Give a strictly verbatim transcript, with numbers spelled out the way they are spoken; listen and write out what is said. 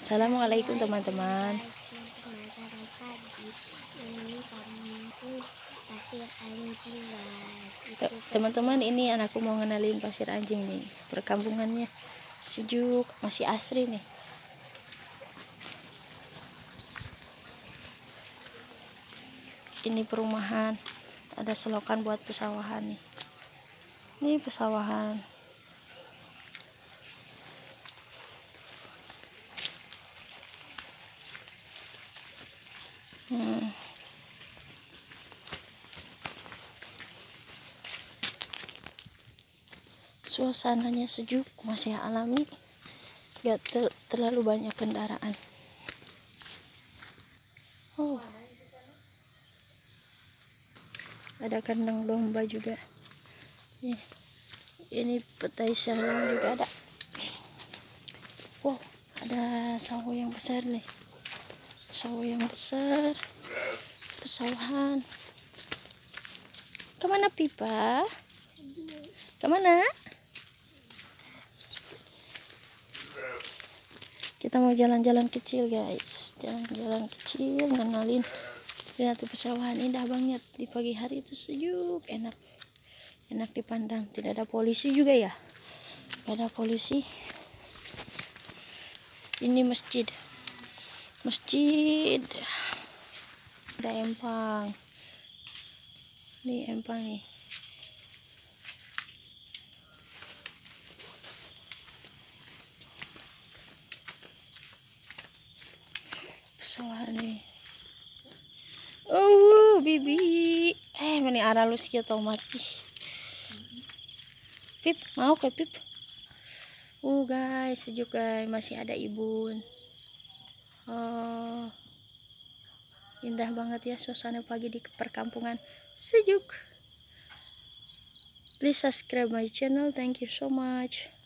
Assalamualaikum teman-teman. Selamat pagi. Ini kampung Pasir Anjing, guys. Itu Teman-teman, ini anakku mau ngenalin Pasir Anjing nih. Perkampungannya sejuk, masih asri nih. Ini perumahan, ada selokan buat pesawahan nih. Ini pesawahan. Hmm. Suasananya sejuk, masih alami, gak ter terlalu banyak kendaraan. Oh, ada kandang domba juga. Nih, ini petai salam juga ada. Wow, ada sawo yang besar nih. Sawo yang besar, pesawahan. Kemana Pipa? Kemana? Kita mau jalan-jalan kecil, guys. Jalan-jalan kecil, ngenalin. Lihat tuh pesawahan, indah banget. Di pagi hari itu sejuk, enak. Enak dipandang. Tidak ada polisi juga ya. Gak ada polisi. Ini masjid. Masjid. Ada empang. Ini empang nih. Pesawahan nih. Oh, bibi. Eh, mani aralus kia tau mati. Pip, mau ke Pip? Uh, guys, sejuk guys. Masih ada ibun. Oh, indah banget ya suasana pagi di perkampungan. Sejuk. Please subscribe my channel. Thank you so much.